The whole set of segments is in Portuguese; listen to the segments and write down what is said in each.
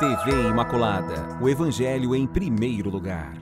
TV Imaculada, o Evangelho em primeiro lugar.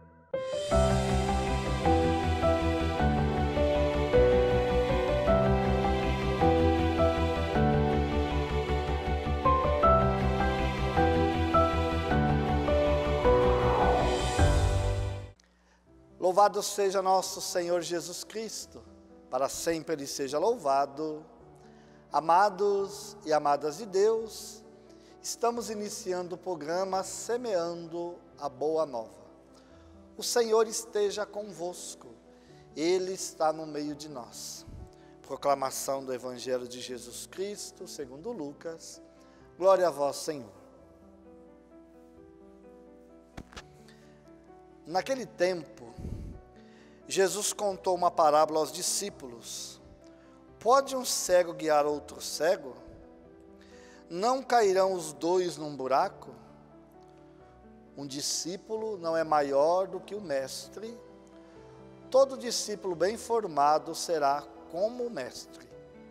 Louvado seja nosso Senhor Jesus Cristo, para sempre Ele seja louvado. Amados e amadas de Deus, estamos iniciando o programa Semeando a Boa Nova. O Senhor esteja convosco, Ele está no meio de nós. Proclamação do Evangelho de Jesus Cristo, segundo Lucas. Glória a vós, Senhor. Naquele tempo, Jesus contou uma parábola aos discípulos. Pode um cego guiar outro cego? Não cairão os dois num buraco? Um discípulo não é maior do que o mestre. Todo discípulo bem formado será como o mestre.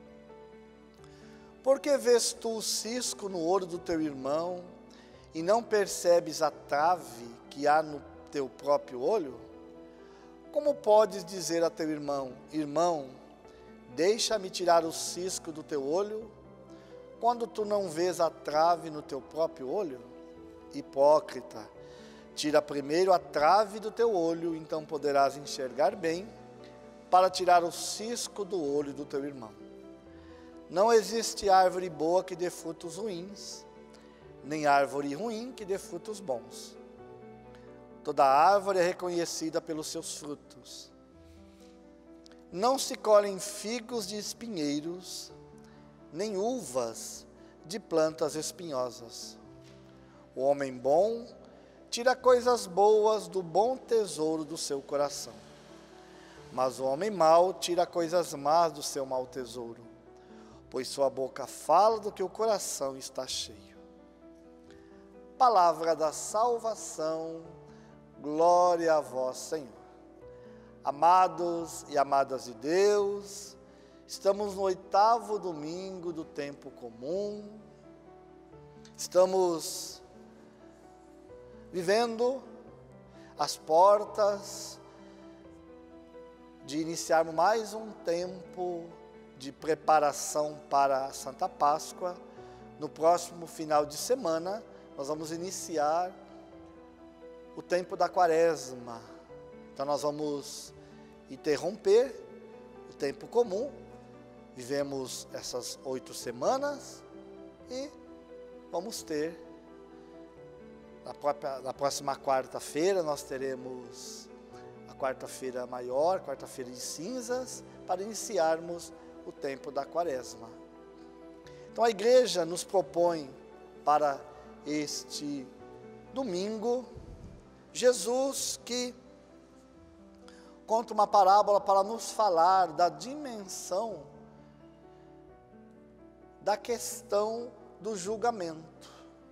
Por que vês tu o cisco no olho do teu irmão e não percebes a trave que há no teu próprio olho? Como podes dizer a teu irmão: irmão, deixa-me tirar o cisco do teu olho, quando tu não vês a trave no teu próprio olho? Hipócrita, tira primeiro a trave do teu olho, então poderás enxergar bem, para tirar o cisco do olho do teu irmão. Não existe árvore boa que dê frutos ruins, nem árvore ruim que dê frutos bons. Toda árvore é reconhecida pelos seus frutos. Não se colhem figos de espinheiros, nem uvas de plantas espinhosas. O homem bom tira coisas boas do bom tesouro do seu coração, mas o homem mau tira coisas más do seu mau tesouro, pois sua boca fala do que o coração está cheio. Palavra da salvação. Glória a vós, Senhor. Amados e amadas de Deus, estamos no 8º domingo do tempo comum. Estamos vivendo as portas de iniciarmos mais um tempo de preparação para a Santa Páscoa. No próximo final de semana, nós vamos iniciar o tempo da Quaresma. Então nós vamos interromper o tempo comum. Vivemos essas 8 semanas e vamos ter, na próxima quarta-feira, nós teremos a quarta-feira maior, quarta-feira de cinzas, para iniciarmos o tempo da Quaresma. Então a igreja nos propõe para este domingo Jesus, que conta uma parábola para nos falar da dimensão da questão do julgamento,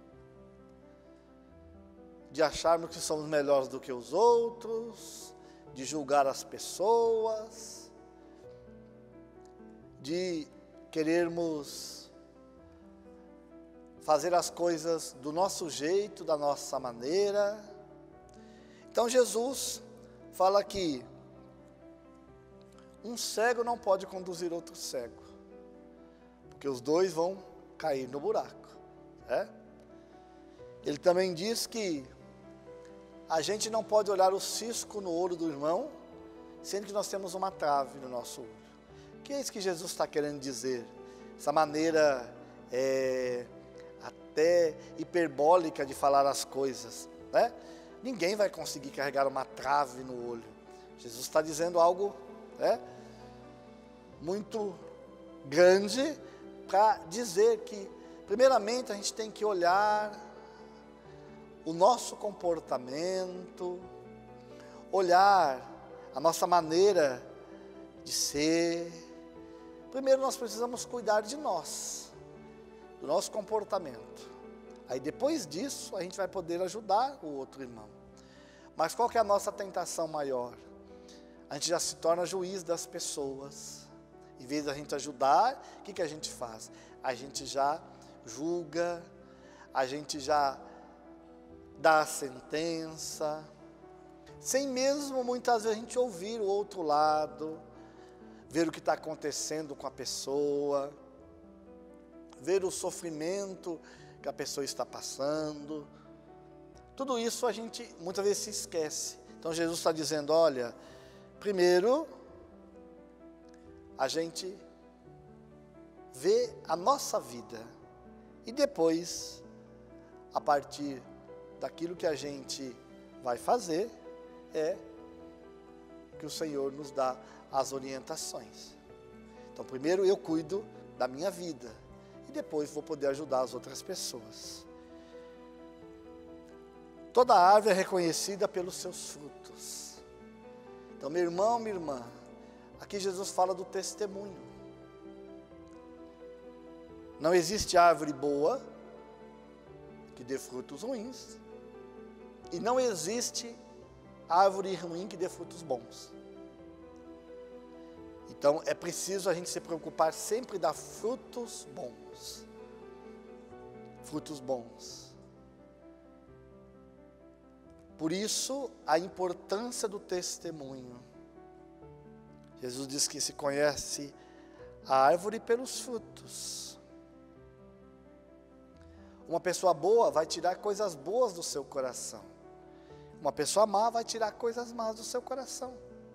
de acharmos que somos melhores do que os outros, de julgar as pessoas, de querermos fazer as coisas do nosso jeito, da nossa maneira. Então Jesus fala que um cego não pode conduzir outro cego, porque os dois vão cair no buraco, né? Ele também diz que a gente não pode olhar o cisco no olho do irmão, sendo que nós temos uma trave no nosso olho. Que é isso que Jesus está querendo dizer? Essa maneira até hiperbólica de falar as coisas, né? Ninguém vai conseguir carregar uma trave no olho. Jesus está dizendo algo, né, muito grande, para dizer que, primeiramente, a gente tem que olhar o nosso comportamento, olhar a nossa maneira de ser. Primeiro nós precisamos cuidar de nós, do nosso comportamento. Aí depois disso a gente vai poder ajudar o outro irmão. Mas qual que é a nossa tentação maior? A gente já se torna juiz das pessoas. Em vez de a gente ajudar, o que a gente faz? A gente já julga, a gente já dar a sentença, sem mesmo muitas vezes a gente ouvir o outro lado, ver o que está acontecendo com a pessoa, ver o sofrimento que a pessoa está passando. Tudo isso a gente muitas vezes se esquece. Então Jesus está dizendo, olha, primeiro a gente vê a nossa vida e depois, a partir daquilo que a gente vai fazer, é que o Senhor nos dá as orientações. Então primeiro eu cuido da minha vida e depois vou poder ajudar as outras pessoas. Toda árvore é reconhecida pelos seus frutos. Então meu irmão, minha irmã, aqui Jesus fala do testemunho. Não existe árvore boa que dê frutos ruins e não existe árvore ruim que dê frutos bons. Então é preciso a gente se preocupar sempre em dar frutos bons. Frutos bons. Por isso a importância do testemunho. Jesus diz que se conhece a árvore pelos frutos. Uma pessoa boa vai tirar coisas boas do seu coração. Uma pessoa má vai tirar coisas más do seu coração.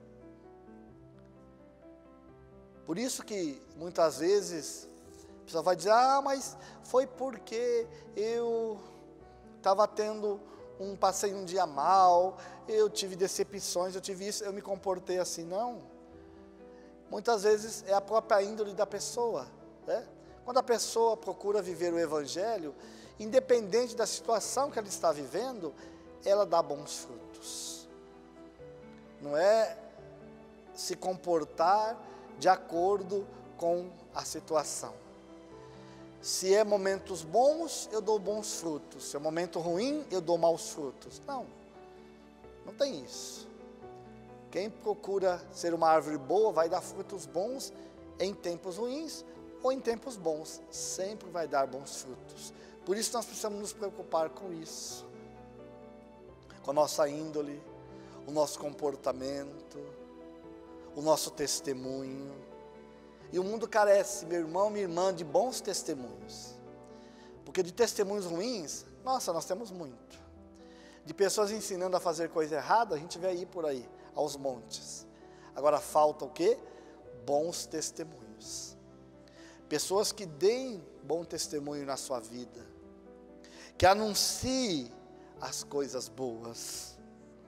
Por isso que muitas vezes a pessoa vai dizer, mas foi porque eu estava passei um dia mal, eu tive decepções, eu tive isso, eu me comportei assim. Não. Muitas vezes é a própria índole da pessoa, né? Quando a pessoa procura viver o Evangelho, independente da situação que ela está vivendo, ela dá bons frutos. Não é se comportar de acordo com a situação. Se é momentos bons, eu dou bons frutos. Se é momento ruim, eu dou maus frutos. Não, não tem isso. Quem procura ser uma árvore boa vai dar frutos bons em tempos ruins ou em tempos bons. Sempre vai dar bons frutos. Por isso nós precisamos nos preocupar com isso. Com a nossa índole, o nosso comportamento, o nosso testemunho. E o mundo carece, meu irmão, minha irmã, de bons testemunhos. Porque de testemunhos ruins, nossa, nós temos muito. De pessoas ensinando a fazer coisa errada, a gente vê aí por aí, aos montes. Agora falta o quê? Bons testemunhos. Pessoas que deem bom testemunho na sua vida. Que anunciem as coisas boas.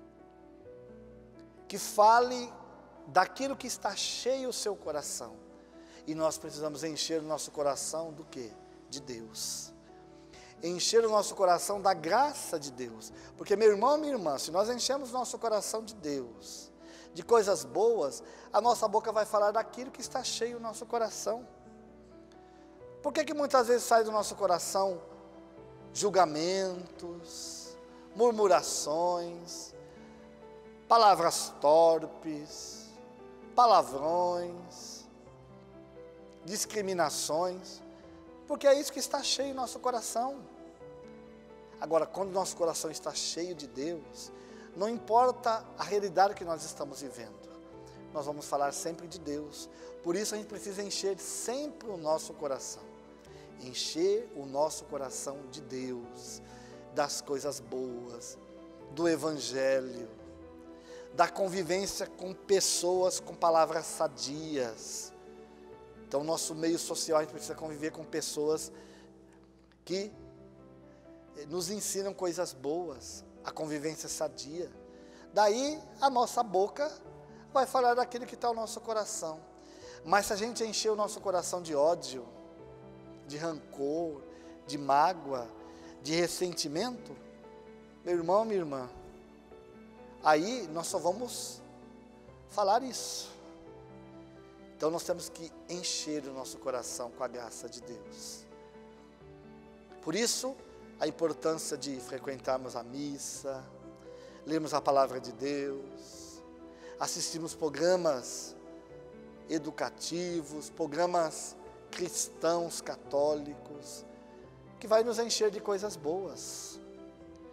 Que fale daquilo que está cheio o seu coração. E nós precisamos encher o nosso coração do quê? De Deus. Encher o nosso coração da graça de Deus. Porque meu irmão, minha irmã, se nós enchemos o nosso coração de Deus, de coisas boas, a nossa boca vai falar daquilo que está cheio o nosso coração. Por que muitas vezes sai do nosso coração julgamentos, murmurações, palavras torpes, palavrões, discriminações? Porque é isso que está cheio no nosso coração. Agora, quando o nosso coração está cheio de Deus, não importa a realidade que nós estamos vivendo, nós vamos falar sempre de Deus. Por isso a gente precisa encher sempre o nosso coração. Encher o nosso coração de Deus, das coisas boas, do Evangelho, da convivência com pessoas com palavras sadias. Então, nosso meio social, a gente precisa conviver com pessoas que nos ensinam coisas boas, a convivência sadia. Daí, a nossa boca vai falar daquilo que está no nosso coração. Mas se a gente encher o nosso coração de ódio, de rancor, de mágoa, de ressentimento, meu irmão, minha irmã, aí nós só vamos falar isso. Então nós temos que encher o nosso coração com a graça de Deus. Por isso, a importância de frequentarmos a missa, lermos a palavra de Deus, assistirmos programas educativos, programas cristãos, católicos, que vai nos encher de coisas boas.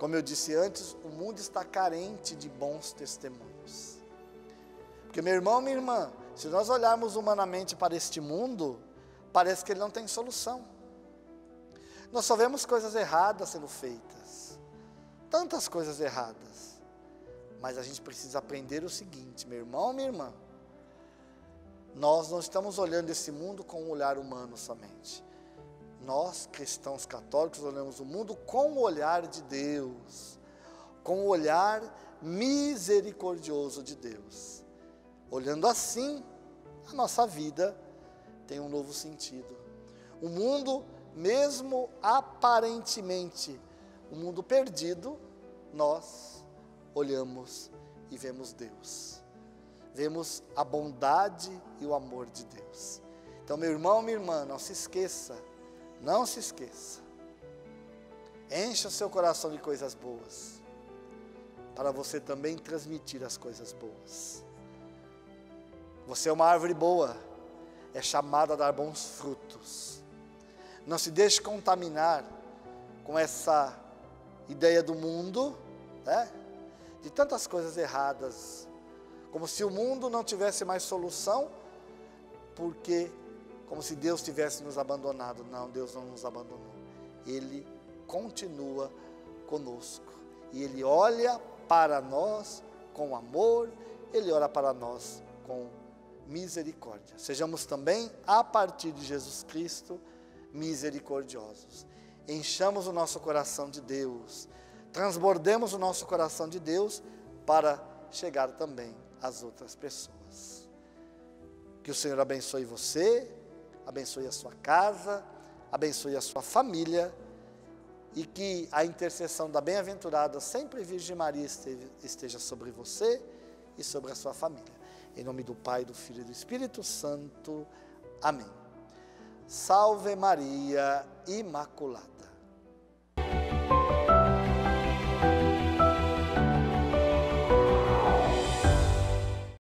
Como eu disse antes, o mundo está carente de bons testemunhos. Porque, meu irmão, minha irmã, se nós olharmos humanamente para este mundo, parece que ele não tem solução. Nós só vemos coisas erradas sendo feitas, tantas coisas erradas. Mas a gente precisa aprender o seguinte, meu irmão, minha irmã, nós não estamos olhando esse mundo com um olhar humano somente. Nós, cristãos católicos, olhamos o mundo com o olhar de Deus, com o olhar misericordioso de Deus. Olhando assim, a nossa vida tem um novo sentido. O mundo, mesmo aparentemente, o mundo perdido, nós olhamos e vemos Deus. Vemos a bondade e o amor de Deus. Então, meu irmão, minha irmã, não se esqueça. Não se esqueça, encha o seu coração de coisas boas, para você também transmitir as coisas boas. Você é uma árvore boa, é chamada a dar bons frutos. Não se deixe contaminar com essa ideia do mundo, né? De tantas coisas erradas, como se o mundo não tivesse mais solução, porque como se Deus tivesse nos abandonado. Não, Deus não nos abandonou. Ele continua conosco. E Ele olha para nós com amor, Ele olha para nós com misericórdia. Sejamos também, a partir de Jesus Cristo, misericordiosos. Enchamos o nosso coração de Deus, transbordemos o nosso coração de Deus para chegar também às outras pessoas. Que o Senhor abençoe você, abençoe a sua casa, abençoe a sua família, e que a intercessão da bem-aventurada sempre Virgem Maria esteja sobre você e sobre a sua família. Em nome do Pai, do Filho e do Espírito Santo. Amém. Salve Maria Imaculada.